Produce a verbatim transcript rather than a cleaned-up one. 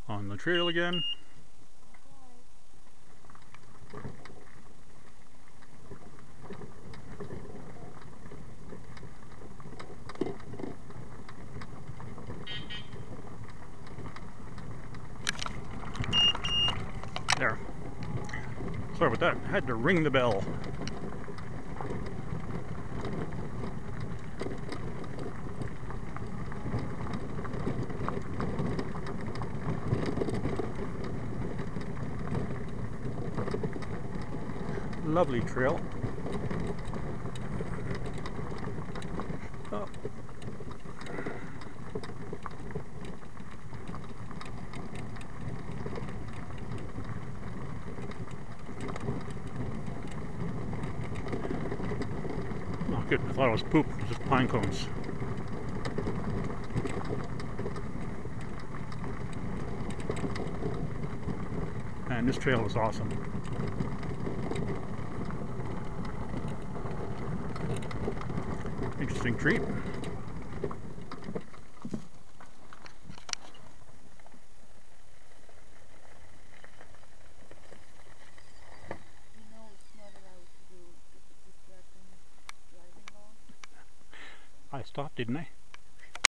On the trail again. There. Sorry about that. I had to ring the bell. Lovely trail. Oh. Oh, good. I thought it was poop. It was just pine cones. Man, this trail is awesome. Interesting treat. I stopped, didn't I?